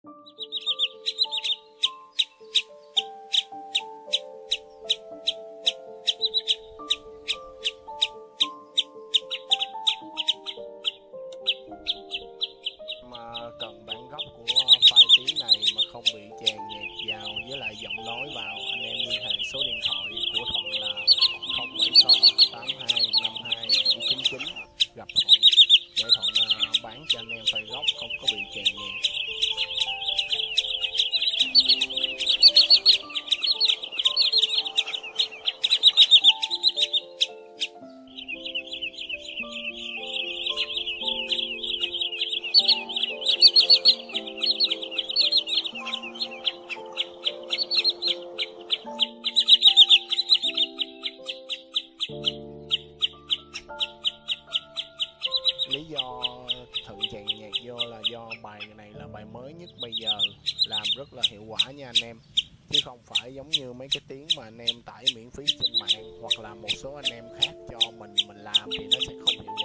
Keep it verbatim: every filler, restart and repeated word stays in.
Mà cần bản gốc của file tiếng này mà không bị chèn nhạc vào với lại giọng nói vào, anh em liên hệ số điện thoại của Thuận là không bảy không tám hai năm hai bảy chín chín, gặp Thuận để Thuận uh, bán cho anh em file gốc không có bị chèn nhạc. Lý do Thuận chèn nhạc vô là do bài này là bài mới nhất bây giờ, làm rất là hiệu quả nha anh em, chứ không phải giống như mấy cái tiếng mà anh em tải miễn phí trên mạng hoặc là một số anh em khác cho mình mình làm thì nó sẽ không hiệu